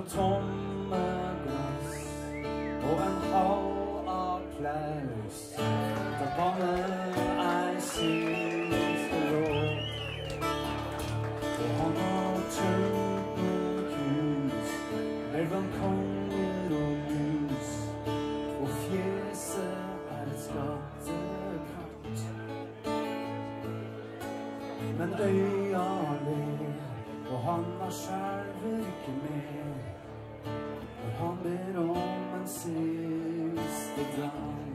tomme glass og en halv applaus. Da banner ei siste låt og han har tømt noen krus. Elven konger og mus og fjeset er et skattekart. Men øya ler og han har skjelver ikke mer når han ber om en siste drang.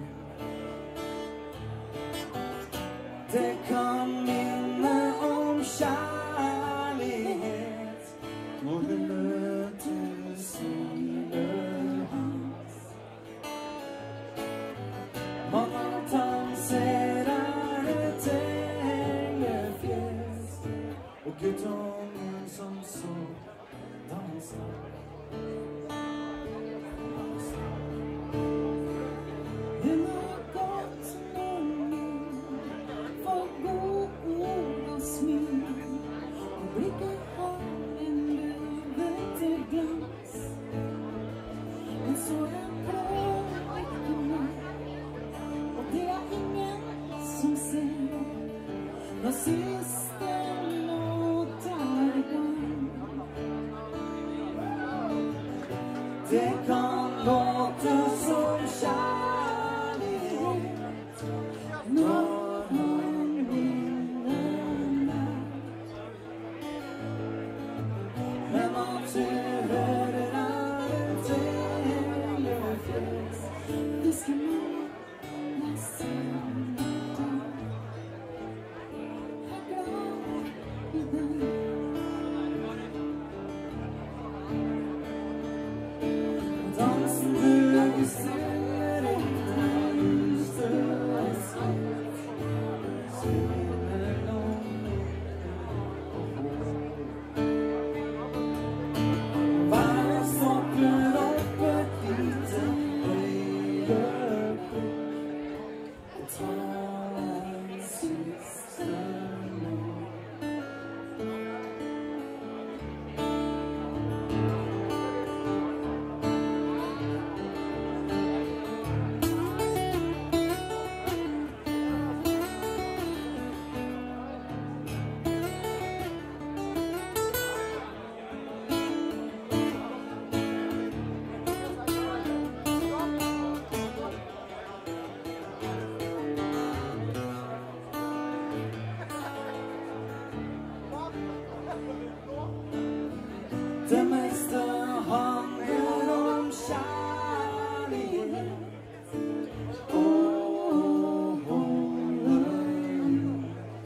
Det kan minne om kjærlighet når vi møtes under hans. Man danser det telefjes og guttungen som så danser. Hun har gått lenge for god ord og smil, og blikket har en løvete glans. Men så den prøver ikke meg, og det er ingen som ser når siste låt er i gang. Det kan låte som kjærlighet når han vinner meg, men at du hører en telefjes husker meg nesten deg. Jeg er glad i den. Dansen du ser etter huset er svett, svimer lommer og hår. Været stopper opp et lite øyeblikk og tar en siste låt. Det meste handler om kjærlighet og holde ut.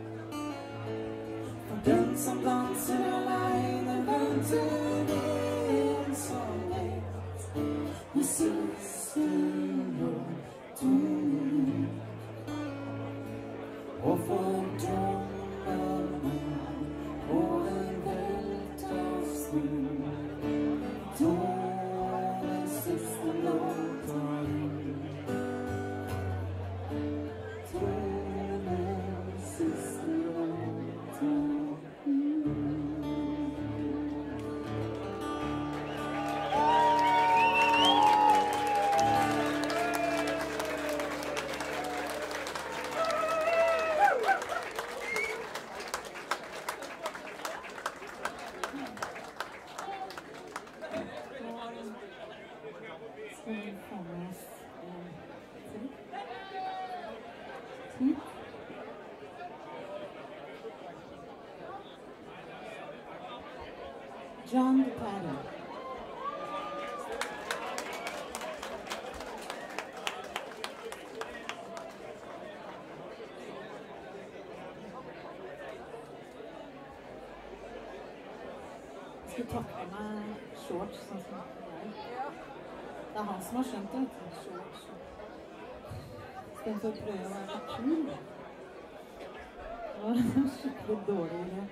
For den som danser alene venter ensomhet med siste låt ut. Og for drømmene og en velter snu, da den siste låta ut. Da den siste låta John DePato. Jeg skal takke meg shorts sånn som det er. Det er han som har skjønt det. Shorts. Istedenfor å prøve å være kul. Det var en skikkelig dårlig idé.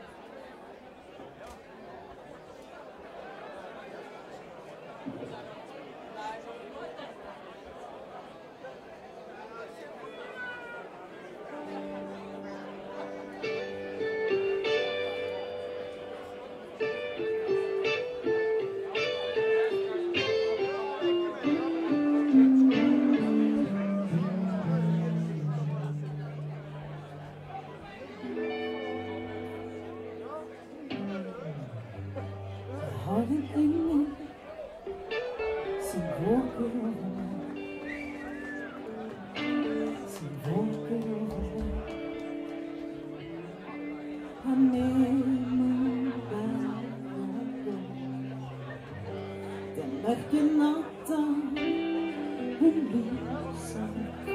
som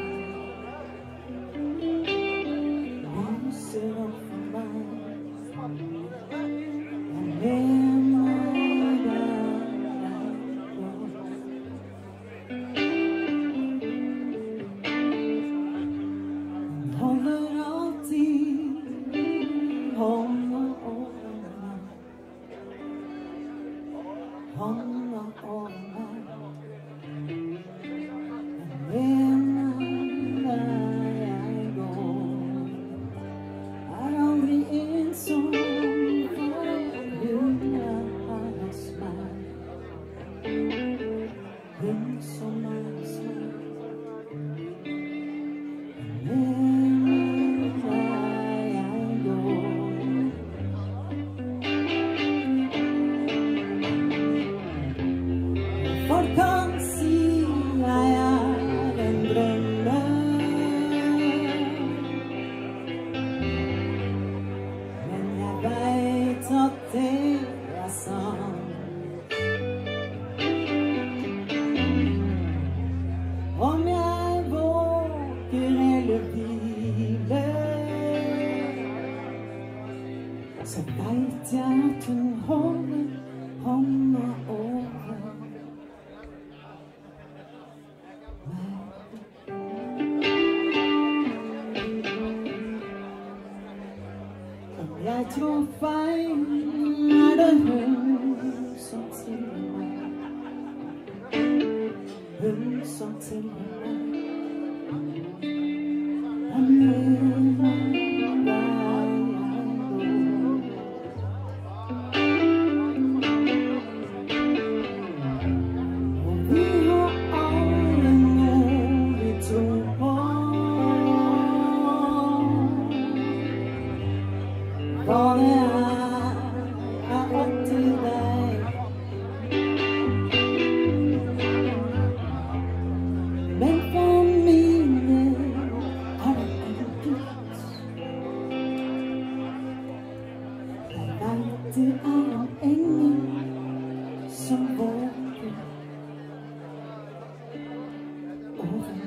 lyser opp for meg. Jeg mener der jeg går. Den holder alltid hånda over meg. Hånda over meg. Jeg mener der jeg går. Er aldri ensom, for hun er hos meg. Hun som er hos meg. Jeg mener der jeg går. Folk kan si jeg er en drømmer, men jeg vet at det er sant. Om jeg våker eller hviler, så vet jeg at hun holder hånda over meg. Om jeg tror feil, er det hun som tilgir meg. Hun som tilgir meg. Jeg mener der jeg går. Og vi har alle noe vi tror på. Hva det er opp til deg. Men for mine er det enkelt. Jeg vet det er en engel som våker over